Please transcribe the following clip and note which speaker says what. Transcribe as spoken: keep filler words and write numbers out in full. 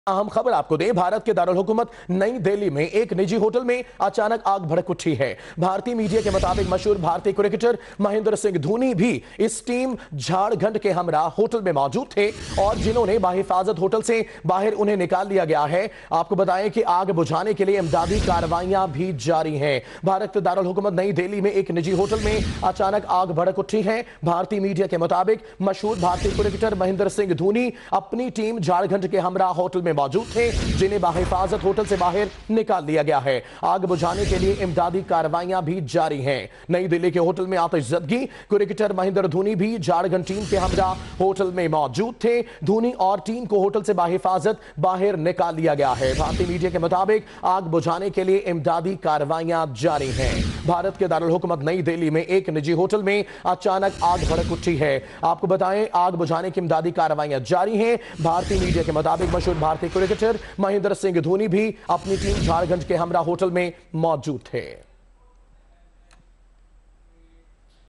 Speaker 1: अहम खबर आपको दें, भारत के दारुल हुकूमत नई दिल्ली में एक निजी होटल में अचानक आग भड़क उठी है। भारतीय मीडिया के मुताबिक मशहूर भारतीय क्रिकेटर महेंद्र सिंह धोनी भी इस टीम झारखंड के हमरा होटल में मौजूद थे और जिन्होंने बाहिफाजत होटल से बाहर उन्हें निकाल लिया गया है। आपको बताएं कि आग बुझाने के लिए इमदादी कार्रवाइयां भी जारी हैं। भारत के दारुल हुकूमत नई दिल्ली में एक निजी होटल में अचानक आग भड़क उठी है। भारतीय मीडिया के मुताबिक मशहूर भारतीय क्रिकेटर महेंद्र सिंह धोनी अपनी टीम झारखंड के हमरा होटल में मौजूद थे, जिन्हें बाहिफाजत होटल से बाहर निकाल दिया गया है। आग बुझाने के लिए इमदादी कार्रवाइयां भी जारी हैं। नई दिल्ली के होटल में आतिशज़दगी, क्रिकेटर महेंद्र धोनी भी झारखंड टीम के हमरा होटल में मौजूद थे। धोनी और टीम को होटल से बाहिफाजत बाहर निकाल लिया गया है। भारतीय मीडिया के मुताबिक आग बुझाने के लिए इमदादी कार्रवाइयां जारी हैं। भारत के दारुल हुकूमत नई दिल्ली में एक निजी होटल में अचानक आग भड़क उठी है। आपको बताएं, आग बुझाने की इमदादी कार्रवाइयां जारी हैं। भारतीय मीडिया के मुताबिक मशहूर भारतीय क्रिकेटर महेंद्र सिंह धोनी भी अपनी टीम झारखंड के हमरा होटल में मौजूद थे।